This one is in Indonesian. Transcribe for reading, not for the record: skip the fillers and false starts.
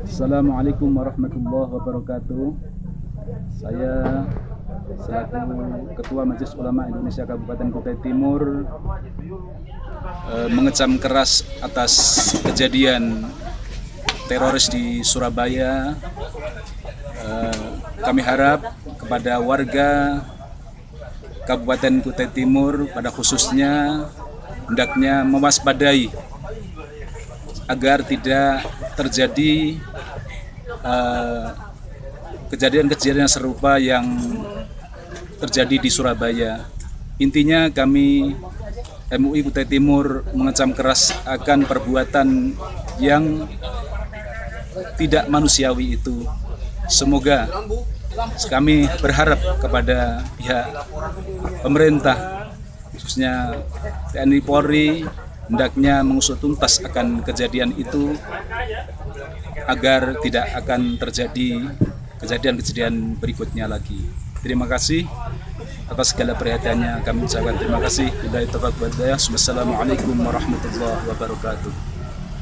Assalamualaikum warahmatullahi wabarakatuh. Saya selaku Ketua Majelis Ulama Indonesia Kabupaten Kutai Timur mengecam keras atas kejadian teroris di Surabaya. Kami harap kepada warga Kabupaten Kutai Timur pada khususnya hendaknya mewaspadai agar tidak terjadi kejadian-kejadian serupa yang terjadi di Surabaya. Intinya kami MUI Kutai Timur mengecam keras akan perbuatan yang tidak manusiawi itu. Semoga kami berharap kepada pihak pemerintah khususnya TNI Polri hendaknya mengusut tuntas akan kejadian itu agar tidak akan terjadi kejadian-kejadian berikutnya lagi. Terima kasih atas segala perhatiannya. Kami ucapkan terima kasih. Wassalamualaikum warahmatullahi wabarakatuh.